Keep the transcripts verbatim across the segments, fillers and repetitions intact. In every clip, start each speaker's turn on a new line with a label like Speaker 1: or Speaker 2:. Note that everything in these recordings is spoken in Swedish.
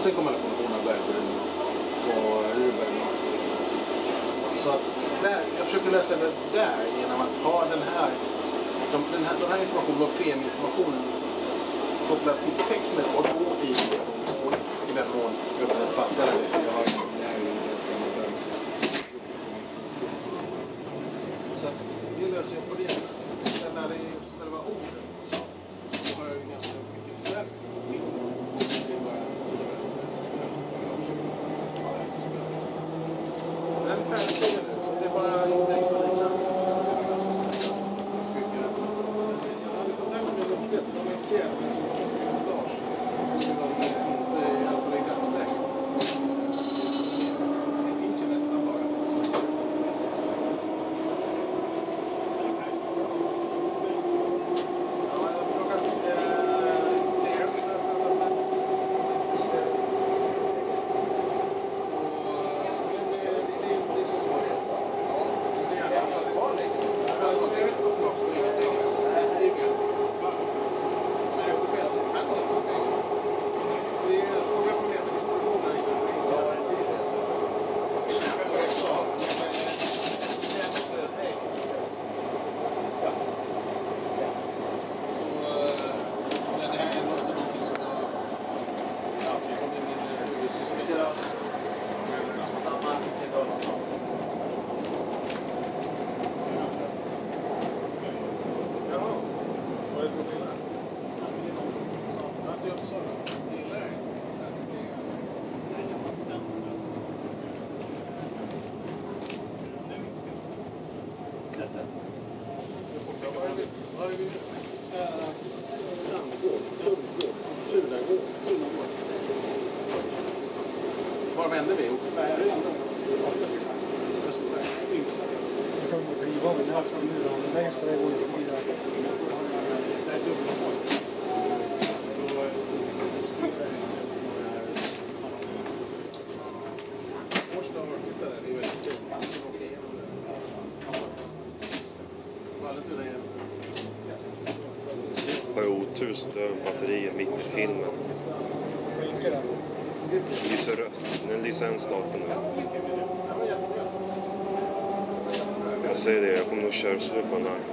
Speaker 1: Och sen kommer alla konventioner av berggrund och Ruben. Så att där, jag försöker lösa det där genom att ha den här, de, den här, den här informationen och feminformationen kopplad till tecknen och då i, i den mån jag kan inte fastställa det, för jag har det här är ju ganska amatörmässigt. Så att det löser jag på det. Sen när det är just själva orden så, så har jag ju ganska mycket färg. Det är bara fyra den är färdig nu, så det är bara inte extra liknande. Jag hade kontakt med universitetet, de har inte sett det som Lars. Så de inte, i alla fall i dagsläget. Det finns ju nästan bara. Var vänder vi?
Speaker 2: Det kommer att bli av en halsman nu då. Nej, så det går inte vidare.
Speaker 3: Har jag otur så dör batteriet mitt i filmen. Det lyser rött. Den lyser en stapel nu. Jag säger det, jag kommer nog köra slut på den här.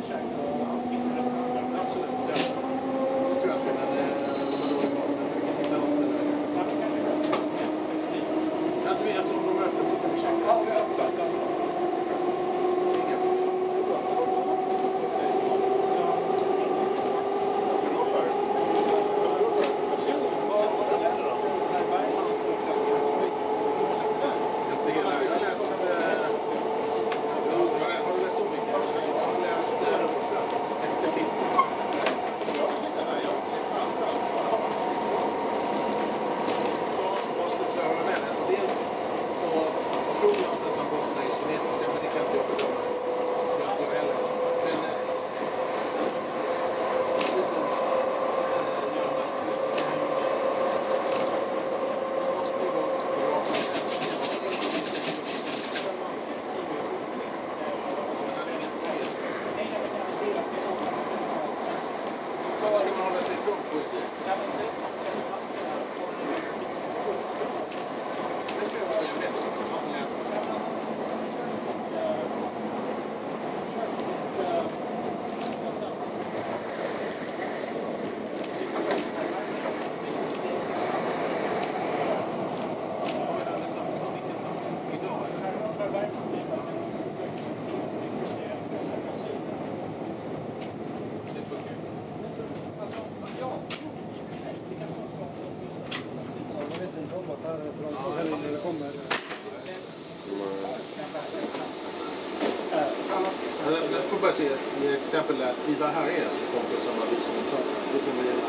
Speaker 1: Jag får bara se ett exempel där Ivar Harry som kom från samma by som min farfar. Det tror jag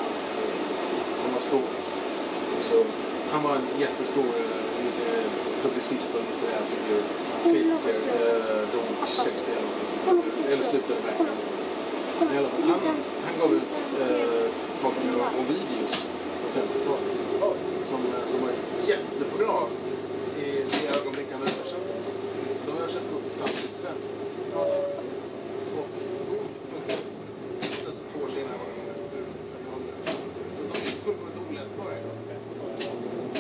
Speaker 1: han var stor. Så han var en jättestor eh, publicist och litterär figur. Kritiker, eh, dog sextio eller något sånt. Eller slutade verkligen. I alla fall, han, han gav ut eh, tagningar och videos på femtiotalet. Som, som var jättebra i det ögonblick han översatte. De översatte till samtidssvenska. Och funkar. Sen så två år senare var de fullkomligt oläsbara.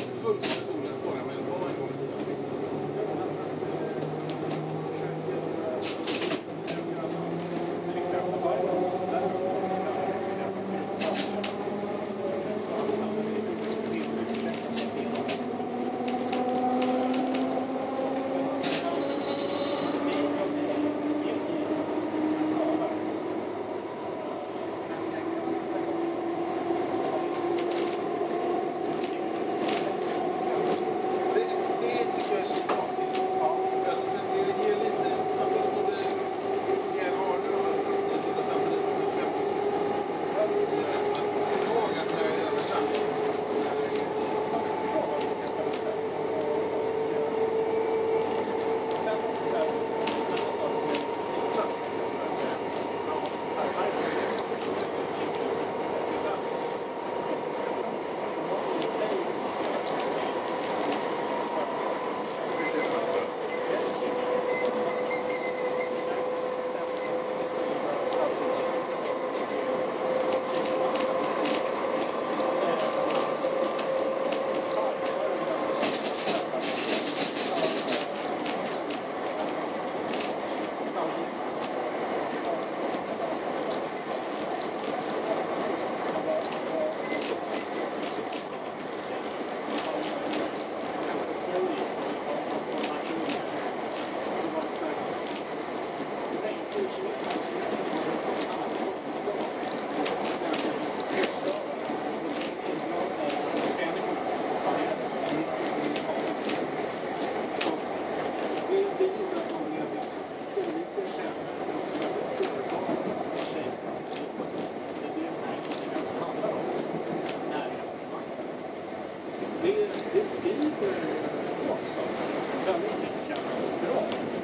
Speaker 4: det skriver också väldigt mycket bra.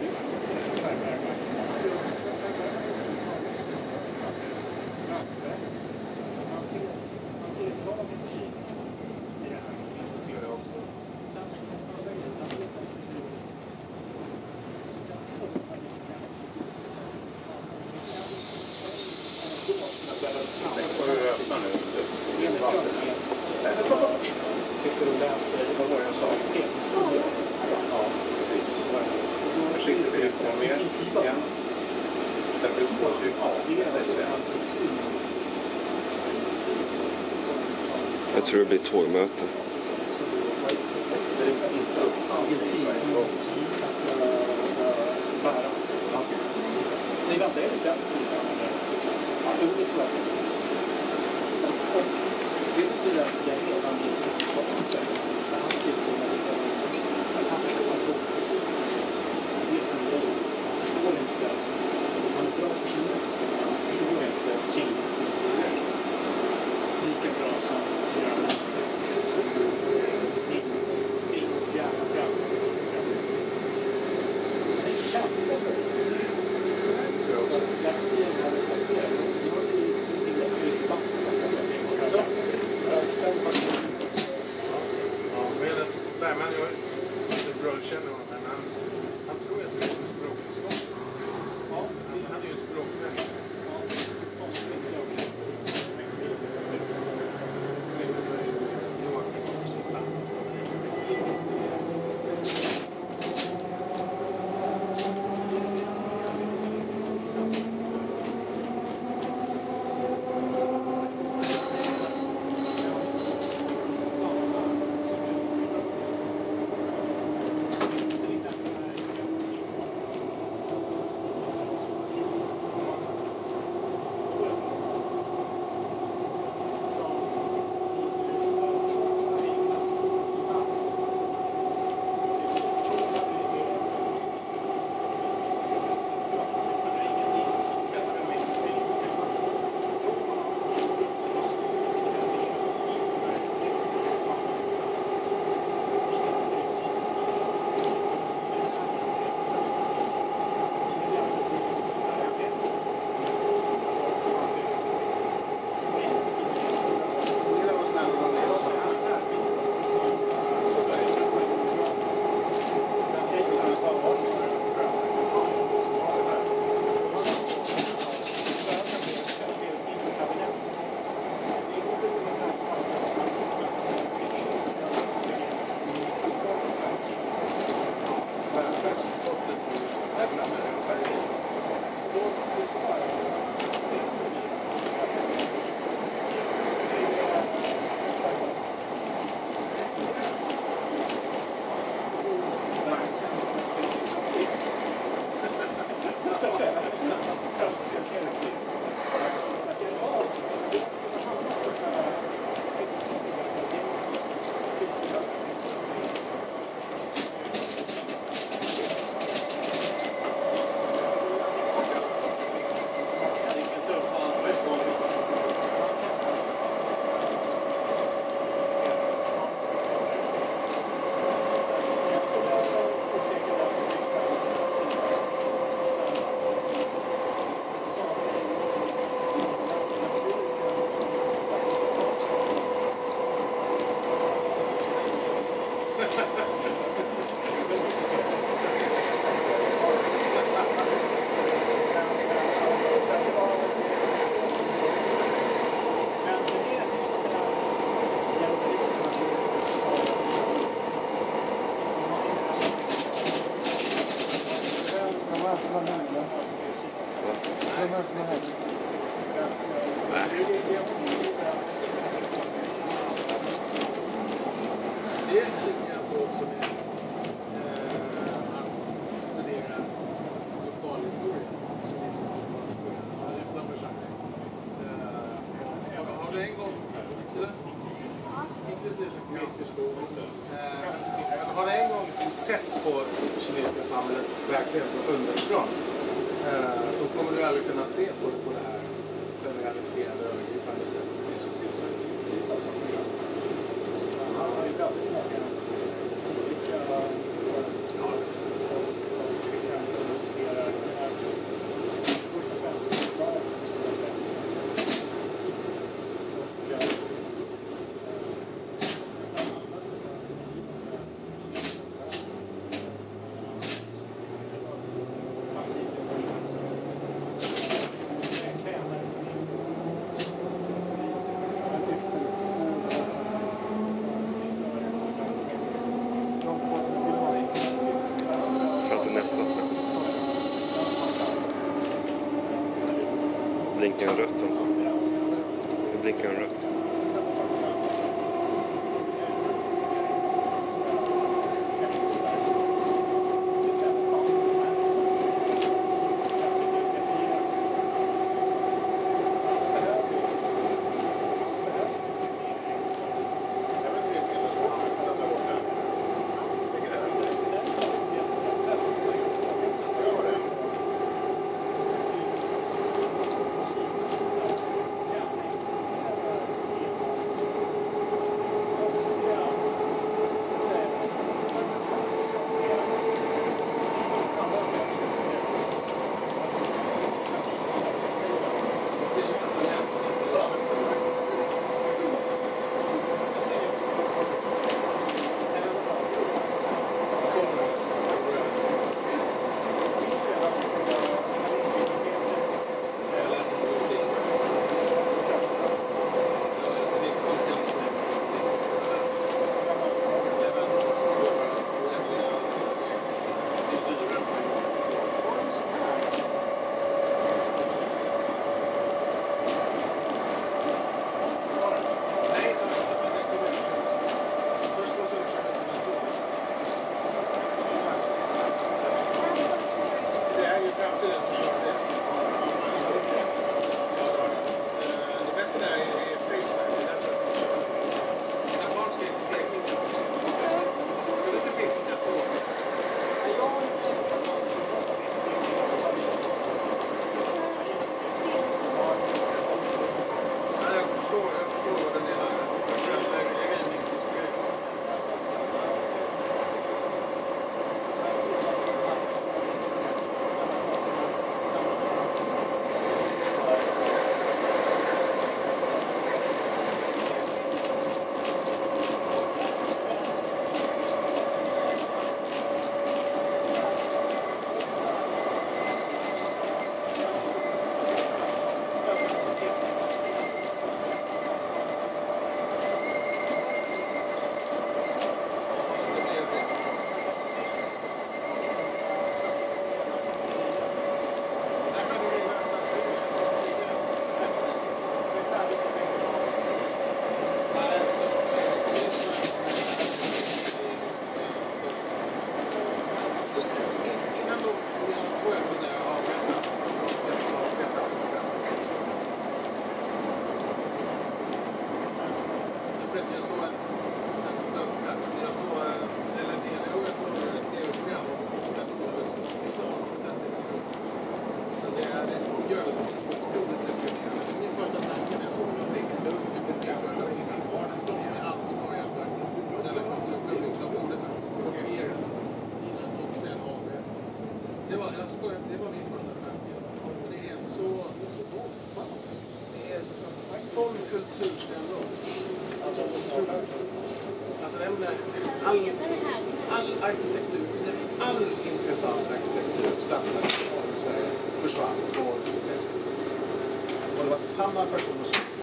Speaker 4: Man ser, man ser dagens Kina i det här. Det gör jag också. Sen andra grejer, jag vet inte hur jag ser på det här lite.
Speaker 5: Den får du öppna nu.
Speaker 4: Sitter och läser, vad var det jag sa? Peterstudier.
Speaker 5: Ja, precis. Nu sitter vi på mer igen. Den beror på sig. Ja, det är
Speaker 3: Jag tror det blir tågmöte.
Speaker 4: Nej, vänta, är det den tiden? Ja, det tror jag. Och det betyder att jag redan i sånt när han skrev till mig att han försöker att låta det som jag förstår inte, han är bra på kinesiska, men han förstår inte kinesiska lika bra som jag gör. Min jävla bra. Det är känsla för det.
Speaker 1: Bergman, jag är inte bra att känna honom, men han, han tror att det är en språkkunskap. Ja, han är ju ett språkmänniska. Det är lite grann så också med eh, att studera lokalhistoria, kinesisk lokalhistoria, alltså utanför Shanghai. Eh, har, har du en gång, sådär? Inte så eh, har du en gång sett på det kinesiska samhället verkligen från underifrån, eh, så kommer du aldrig kunna se på det på det här generaliserade och övergripande sättet. Det är så, det är så, det är så.
Speaker 4: finns väldigt många olika till exempel studerar den här först och främst islam som är
Speaker 3: Fram till nästa station. Blinkar en rött som fan. Det blinkar en rött.
Speaker 1: Alltså all, all arkitektur, all intressant arkitektur, stadsarkitektur i Sverige försvann på sextiotalet. Och det var samma personer som